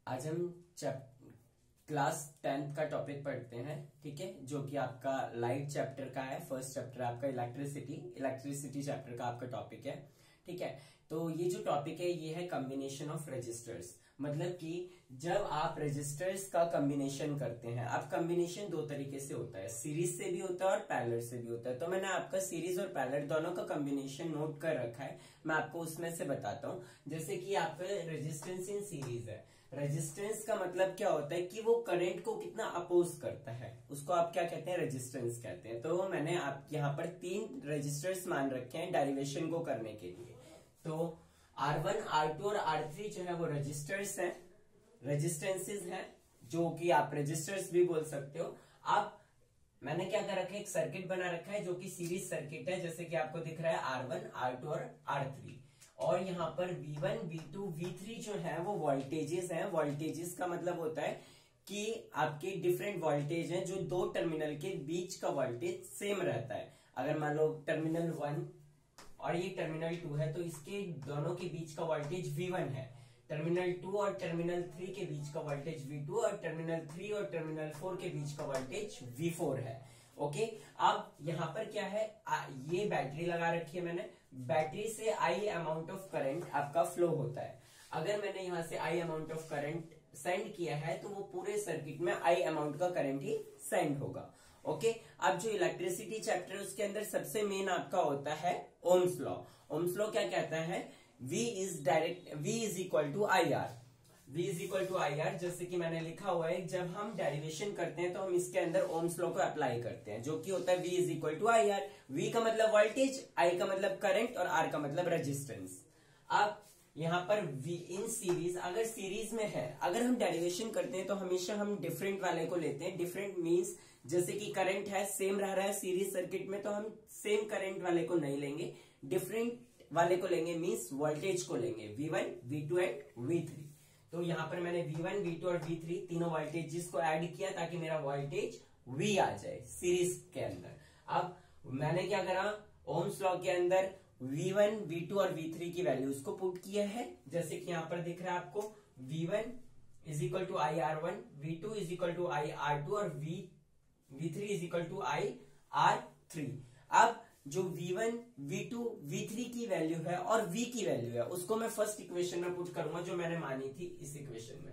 आज हम class 10th का टॉपिक पढ़ते हैं, ठीक है, जो कि आपका लाइट चैप्टर का है। फर्स्ट चैप्टर आपका इलेक्ट्रिसिटी चैप्टर का आपका टॉपिक है, ठीक है। तो ये जो टॉपिक है ये है कॉम्बिनेशन ऑफ रेजिस्टर्स। मतलब कि जब आप रेजिस्टर्स का कॉम्बिनेशन करते हैं, अब कॉम्बिनेशन दो तरीके से होता है, सीरीज से भी होता है और पैरेलल से भी होता है। तो मैंने आपका सीरीज और पैरेलल दोनों का कॉम्बिनेशन नोट कर रखा है, मैं आपको उसमें से बताता हूं। जैसे कि आपका रेजिस्टेंस इन सीरीज है। रेजिस्टेंस का मतलब क्या होता है कि वो करंट को कितना अपोज करता है, उसको आप क्या कहते हैं, रेजिस्टेंस कहते हैं। तो मैंने आप यहाँ पर 3 रेजिस्टर्स मान रखे हैं डेरिवेशन को करने के लिए। तो R1, R2 और R3 जो है वो रेजिस्टर्स हैं, रेजिस्टेंसेस हैं, जो कि आप रेजिस्टर्स भी बोल सकते हो। आप मैंने क्या कर रखा है, एक सर्किट बना रखा है जो कि सीरीज सर्किट है, जैसे कि आपको दिख रहा है R1, R2 और R3। और यहाँ पर V1, V2, V3 जो है वो वोल्टेजेस हैं। वोल्टेजेस का मतलब होता है कि आपके डिफरेंट वोल्टेज हैं, जो दो टर्मिनल के बीच का वोल्टेज सेम रहता है। अगर मान लो टर्मिनल 1 और ये टर्मिनल 2 है, तो इसके दोनों के बीच का वोल्टेज V1 है। टर्मिनल 2 और टर्मिनल 3 के बीच का वोल्टेज V2 और टर्मिनल 3 और टर्मिनल 4 के बीच का वोल्टेज V4 है। ओके, अब यहाँ पर क्या है, ये बैटरी लगा रखी है मैंने। बैटरी से आई अमाउंट ऑफ करंट आपका फ्लो होता है। अगर मैंने यहाँ से I amount of current send किया है, तो वो पूरे सर्किट में आई अमाउंट का करंट ही सेंड होगा। ओके, अब जो इलेक्ट्रिसिटी चैप्टर है उसके अंदर सबसे मेन आपका होता है ओम्स लॉ। ओम्स लॉ क्या कहता है, V is equal to I R. V is equal to I R, जैसे कि मैंने लिखा हुआ है, जब हम डेरिवेशन करते हैं तो हम इसके अंदर ओम्स लॉ को अप्लाई करते हैं, जो कि होता है V is equal to I R. V का मतलब वोल्टेज, I का मतलब करंट और R का मतलब रेजिस्टेंस। अब यहाँ पर V इन सीरीज, अगर सीरीज में है, अगर हम डेरिवेशन करते हैं तो हमेशा हम डिफरेंट वाले को लेते हैं। डिफरेंट मींस जैसे कि करंट है सेम रह रहा है सीरीज सर्किट में, तो हम सेम करंट वाले को नहीं लेंगे, डिफरेंट वाले को लेंगे, मींस वोल्टेज को लेंगे, V1, V2 एंड V3। तो यहाँ पर मैंने V1, V2 और V3 तीनों वोल्टेजेस को ऐड किया ताकि मेरा वोल्टेज V आ जाए सीरीज के अंदर। अब मैंने क्या करा, ओम्स लॉ के अंदर V1, V2 और V3 की वैल्यूज को पुट किया है, जैसे कि यहां पर दिख रहा है आपको, V1 is equal to I R1, V2 is equal to I R2 और V3 is equal to I R3। अब जो V1, V2, V3 की वैल्यू है और V की वैल्यू है, उसको मैं फर्स्ट इक्वेशन में पुट करूंगा जो मैंने मानी थी इस इक्वेशन में।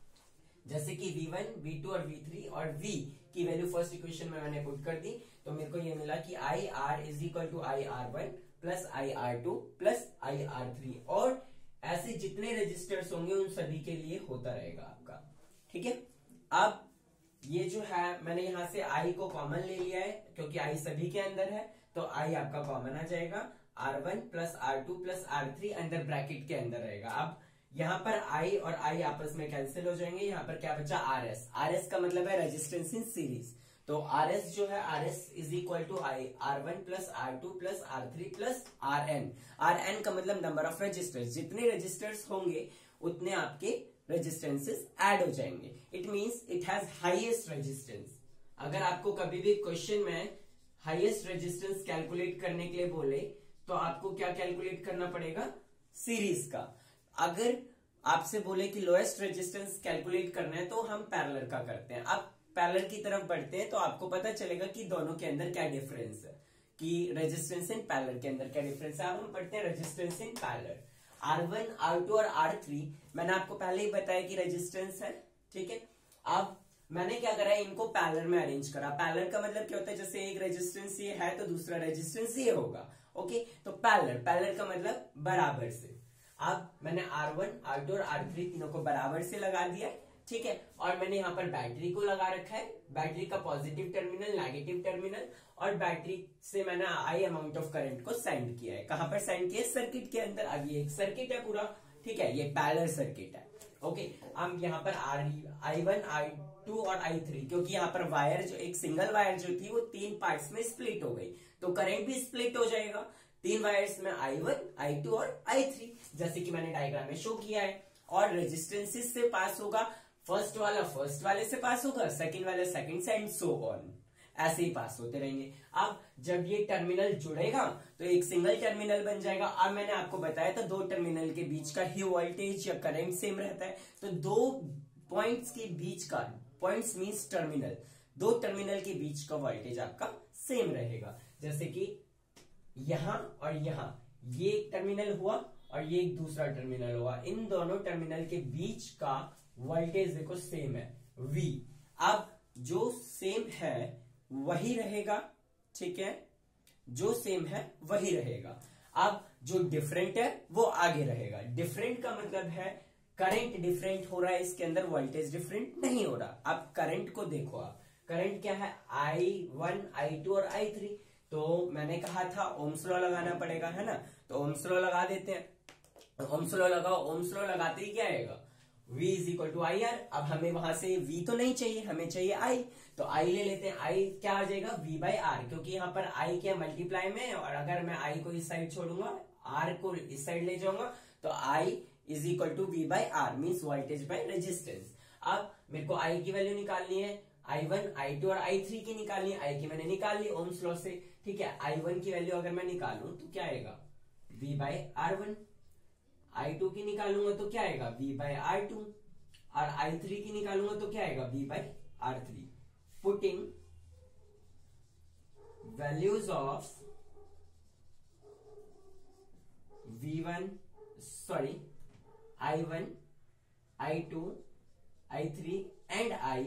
जैसे कि V1, V2 और V3 और V की वैल्यू फर्स्ट इक्वेशन में मैंने पुट कर दी, तो मेरे को ये मिला कि I R is equal to I R1 plus I R2 plus I R3। और ऐसे जितने रेजिस्टर्स होंगे उन सभी के लिए होता रहेगा आपका, ठीक है। अब ये जो है मैंने यहां से आई को कॉमन ले लिया है, क्योंकि आई सभी के अंदर है, तो आई आपका कॉमन आ जाएगा। R1 plus R2 plus R3 अंदर ब्रैकेट के अंदर रहेगा। अब यहाँ पर आई और आई आपस में कैंसिल हो जाएंगे, यहाँ पर क्या बचा, RS। RS का मतलब है रेजिस्टेंस इन सीरीज। तो RS जो है, RS is equal to I R1 plus R2 plus R3 plus RN। RN का मतलब नंबर ऑफ रेजिस्टर्स, जितने रेजिस्टर्स होंगे उतने आपके रेजिस्टेंसेस ऐड हो जाएंगे। It means it has highest resistance. अगर आपको कभी भी क्वेश्चन में हाईएस्ट रेजिस्टेंस कैलकुलेट करने के लिए बोले, तो आपको क्या कैलकुलेट करना पड़ेगा, सीरीज का। अगर आपसे बोले कि लोएस्ट रेजिस्टेंस कैलकुलेट करना है, तो हम पैरेलल का करते हैं। अब पैरेलल की तरफ बढ़ते हैं तो आपको पता चलेगा कि दोनों के अंदर क्या डिफरेंस है, कि रेजिस्टेंस इन पैरेलल के अंदर क्या डिफरेंस है। अब हम पढ़ते हैं resistance in parallel. R1, R2 और R3 मैंने आपको पहले ही बताया कि रेजिस्टेंस है, ठीक है। अब मैंने क्या करा, इनको पैरेलल में अरेंज करा। पैरेलल का मतलब क्या होता है, जैसे एक रेजिस्टेंस ये है तो दूसरा रेजिस्टेंस ये होगा। ओके, तो पैरेलल का मतलब बराबर से। अब मैंने R1, R2 और R3 तीनों को बराबर से लगा दिया, ठीक है। और मैंने यहाँ पर बैटरी को लगा रखा है, बैटरी का पॉजिटिव टर्मिनल, नेगेटिव टर्मिनल, और बैटरी से मैंने आई अमाउंट ऑफ करंट को सेंड किया है। कहां पर सेंड किया है, सर्किट के अंदर। अब ये एक सर्किट है पूरा, ठीक है, ये पैरेलल सर्किट है। ओके, अब यहाँ पर I1, I2 और I3, क्योंकि यहाँ पर वायर जो एक सिंगल वायर जो थी वो 3 पार्ट्स में स्प्लिट हो गई, तो करंट भी स्प्लिट हो जाएगा 3 वायर्स में, I1, I2 और I3, जैसे कि मैंने डायग्राम में शो किया है। और रेजिस्टेंसेस से पास होगा, फर्स्ट वाला फर्स्ट वाले से पास होगा, सेकंड वाला सेकंड से, एंड सो ऑन। ऐसे ही पास होते रहेंगे। अब जब ये टर्मिनल जुड़ेगा तो एक सिंगल टर्मिनल बन जाएगा। अब मैंने आपको बताया था दो टर्मिनल के बीच का ही वोल्टेज या करंट सेम रहता है, तो दो पॉइंट्स के बीच का, पॉइंट्स मींस टर्मिनल, दो टर्मिनल के बीच का वोल्टेज आपका सेम रहेगा। जैसे कि यहां और यहां ये एक टर्मिनल हुआ और ये एक दूसरा टर्मिनल हुआ, इन दोनों टर्मिनल के बीच का वोल्टेज देखो सेम है V। अब जो सेम है वही रहेगा, ठीक है, जो सेम है वही रहेगा। अब जो डिफरेंट है वो आगे रहेगा। डिफरेंट का मतलब है करंट डिफरेंट हो रहा है, इसके अंदर वोल्टेज डिफरेंट नहीं हो रहा। अब करंट को देखो, आप करंट क्या है, I1, I2 और I3। तो मैंने कहा था ओम्स लॉ लगाना पड़ेगा, है ना, तो ओम्स लॉ लगा देते हैं। ओम्स लॉ लगाओ, ओम्स लॉ लगाते ही क्या आएगा, V is equal to I R. अब हमें वहां से V तो नहीं चाहिए, हमें चाहिए I, तो I ले लेते हैं। I क्या आ जाएगा, V बाई आर, क्योंकि यहाँ पर I क्या मल्टीप्लाई में, और अगर मैं I को इस साइड छोड़ूंगा, R को इस साइड ले जाऊंगा, तो I is equal to V by R, means voltage by resistance. अब मेरे को I की वैल्यू निकालनी है, I1, I2 और I3 की निकालनी है। I की मैंने निकाल ली ओम्स लॉ से, ठीक है। I1 की वैल्यू अगर मैं निकालूं तो क्या आएगा, V बाई R1। I2 की निकालूंगा तो क्या आएगा, V बाई R2, और I3 की निकालूंगा तो क्या आएगा, V by R3। Putting values of V1, sorry I1, I2, I3 and I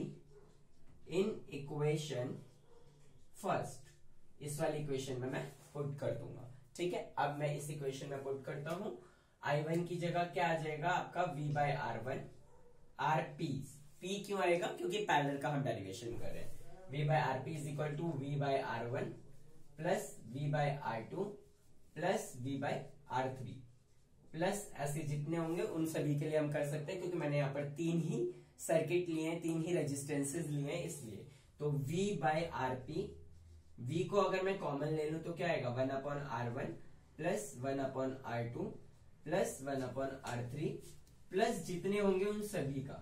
in equation first, इस वाली इक्वेशन में मैं पुट कर दूंगा, ठीक है। अब मैं इस इक्वेशन में पुट करता हूं, I1 की जगह क्या आ जाएगा आपका, V by R1, RP, P क्यों आएगा, क्योंकि पैरेलल का हम डेरिवेशन कर रहे हैं। V by RP is equal to V by R1 plus V by R2 plus V by R3 plus ऐसे जितने होंगे उन सभी के लिए हम कर सकते हैं, क्योंकि मैंने यहाँ पर तीन ही सर्किट लिए हैं, तीन ही रेजिस्टेंसेस लिए हैं, इसलिए। तो V बाई RP, V को अगर मैं कॉमन ले लूं तो क्या आएगा, 1/R1 plus 1/R2 plus 1/R3 plus जितने होंगे उन सभी का।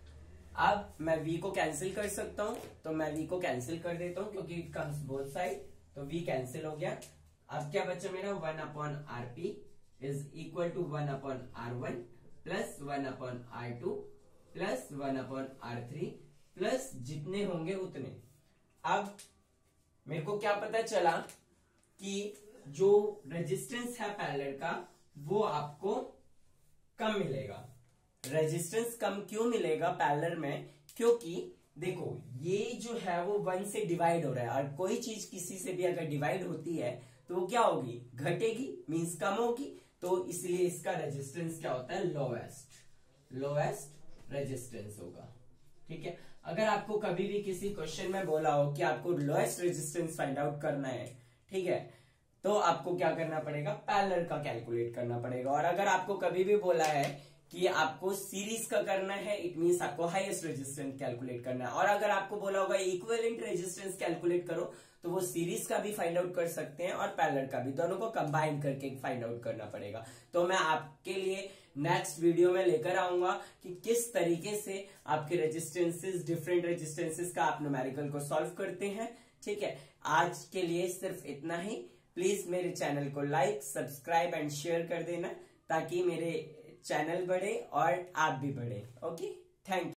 अब मैं V को कैंसिल कर सकता हूं, तो मैं V को कैंसिल कर देता हूं, क्योंकि इट कम्स बोथ साइड, तो V कैंसिल हो गया। अब क्या बचा मेरा, 1/RP is equal to 1/R1 plus 1/R2 plus 1/R3 plus जितने होंगे उतने। अब मेरे को क्या पता चला कि जो रेजिस्टेंस है पैरेलल का वो आपको कम मिलेगा। रेजिस्टेंस कम क्यों मिलेगा पैरेलल में, क्योंकि देखो ये जो है वो 1 से डिवाइड हो रहा है, और कोई चीज किसी से भी अगर डिवाइड होती है तो वो क्या होगी, घटेगी, मींस कम होगी। तो इसलिए इसका रेजिस्टेंस क्या होता है, लोएस्ट रेजिस्टेंस होगा, ठीक है। अगर आपको कभी भी किसी क्वेश्चन में बोला हो कि आपको लोएस्ट रेजिस्टेंस फाइंड आउट करना है, ठीक है, तो आपको क्या करना पड़ेगा, पैरेलल का कैलकुलेट करना पड़ेगा। और अगर आपको कभी भी बोला है कि आपको सीरीज का करना है, इट मींस आपको हाईएस्ट रेजिस्टेंस कैलकुलेट करना है। और अगर आपको बोला होगा इक्विवेलेंट रेजिस्टेंस कैलकुलेट करो, तो वो सीरीज का भी फाइंड आउट कर सकते हैं और पैरेलल का भी, दोनों को कंबाइन करके फाइंड आउट करना पड़ेगा। तो मैं आपके लिए नेक्स्ट वीडियो में लेकर आऊंगा कि किस तरीके से आपके रेजिस्टेंसेस, डिफरेंट रेजिस्टेंसेस का आप न्यूमेरिकल को सॉल्व करते हैं, ठीक है। आज के लिए सिर्फ इतना ही। प्लीज मेरे चैनल को लाइक, सब्सक्राइब एंड शेयर कर देना, ताकि मेरे चैनल बढ़े और आप भी बढ़े। Okay, thank you.